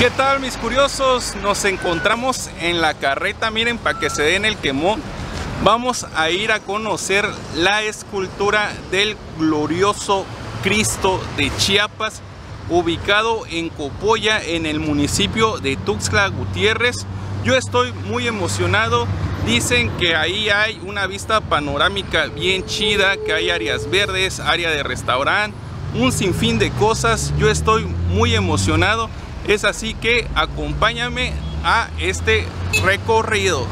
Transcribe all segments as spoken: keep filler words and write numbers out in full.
¿Qué tal, mis curiosos? Nos encontramos en la carreta, miren, para que se den el quemón. Vamos a ir a conocer la escultura del glorioso Cristo de Chiapas, ubicado en Copolla, en el municipio de Tuxtla Gutiérrez. Yo estoy muy emocionado. Dicen que ahí hay una vista panorámica bien chida, que hay áreas verdes, área de restaurante, un sinfín de cosas. Yo estoy muy emocionado. Es así que acompáñame a este recorrido.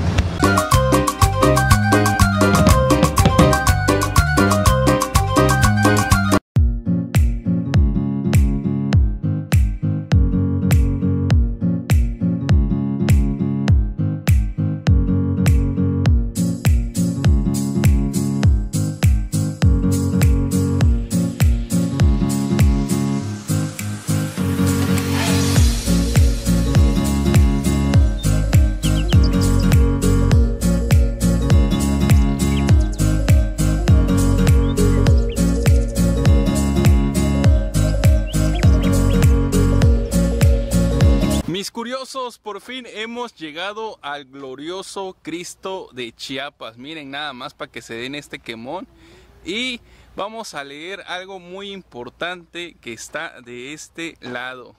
Mis curiosos, por fin hemos llegado al glorioso Cristo de Chiapas. Miren, nada más para que se den este quemón. Y vamos a leer algo muy importante que está de este lado.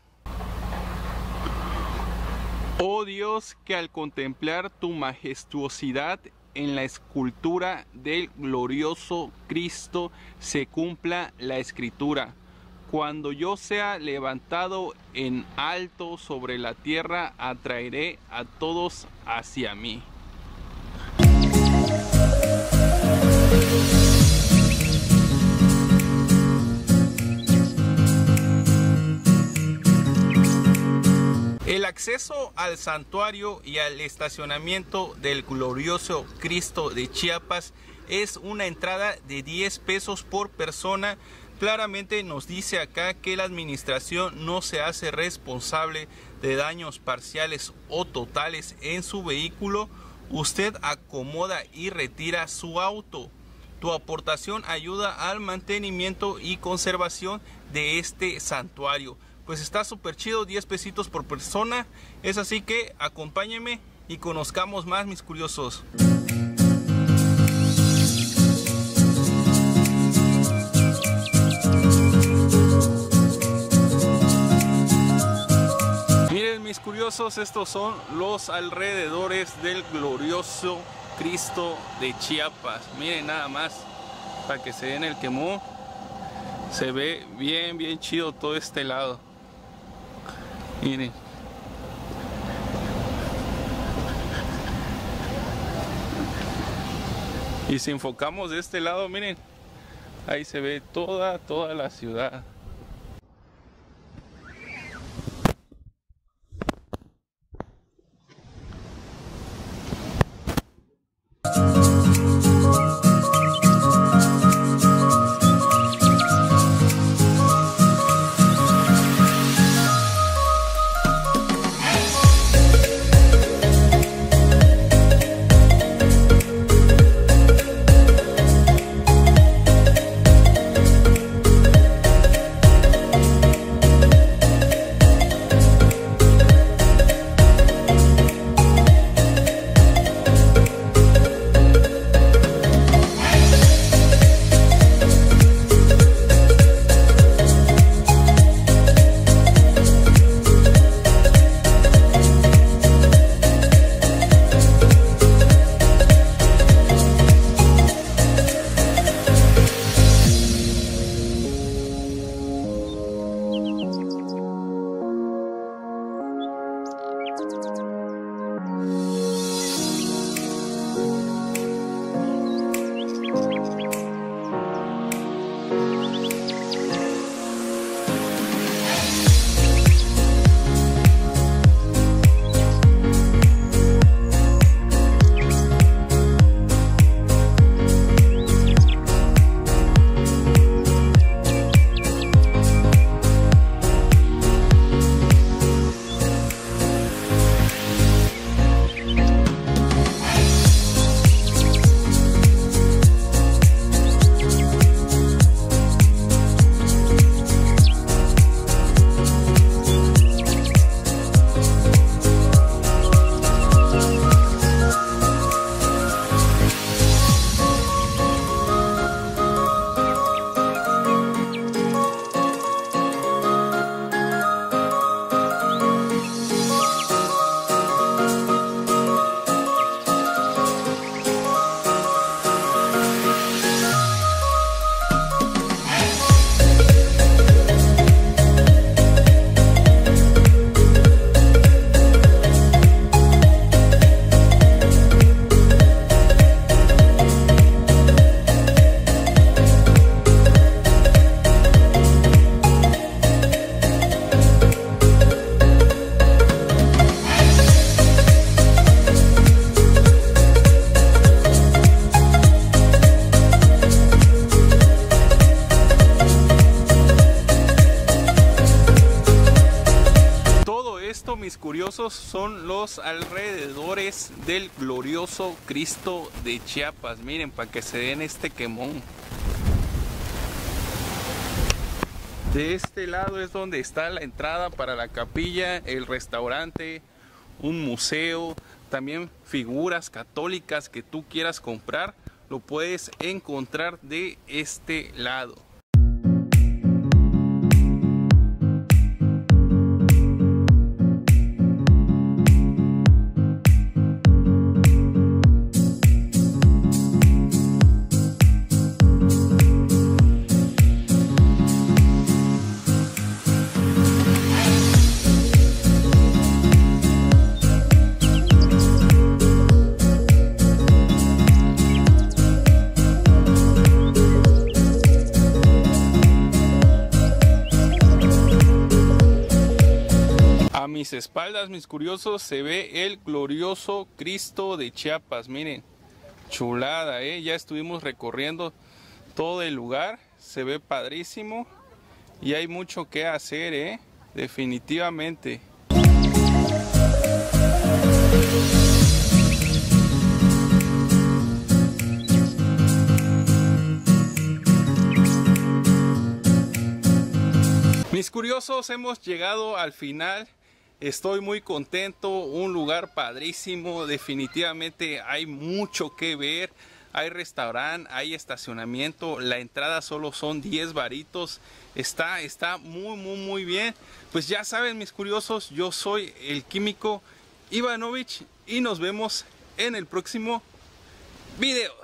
Oh Dios, que al contemplar tu majestuosidad en la escultura del glorioso Cristo se cumpla la escritura. Cuando yo sea levantado en alto sobre la tierra, atraeré a todos hacia mí. El acceso al santuario y al estacionamiento del glorioso Cristo de Chiapas es una entrada de diez pesos por persona. Claramente nos dice acá que la administración no se hace responsable de daños parciales o totales en su vehículo. Usted acomoda y retira su auto. Tu aportación ayuda al mantenimiento y conservación de este santuario. Pues está súper chido, diez pesitos por persona. Es así que acompáñenme y conozcamos más, mis curiosos. Mis curiosos, estos son los alrededores del glorioso Cristo de Chiapas. Miren nada más, para que se den el quemón. Se ve bien, bien chido todo este lado. Miren. Y si enfocamos de este lado, miren, ahí se ve toda, toda la ciudad. esto, mis curiosos, son los alrededores del glorioso Cristo de Chiapas. Miren, para que se den este quemón. De este lado es donde está la entrada para la capilla, el restaurante, un museo, también figuras católicas que tú quieras comprar, lo puedes encontrar de este lado. A mis espaldas, mis curiosos, se ve el glorioso Cristo de Chiapas. Miren, chulada, ¿eh? Ya estuvimos recorriendo todo el lugar, se ve padrísimo y hay mucho que hacer, ¿eh? Definitivamente. Mis curiosos, hemos llegado al final. Estoy muy contento, un lugar padrísimo, definitivamente hay mucho que ver, hay restaurante, hay estacionamiento, la entrada solo son diez varitos, está, está muy muy muy bien. Pues ya saben, mis curiosos, yo soy el químico Ivanovich y nos vemos en el próximo video.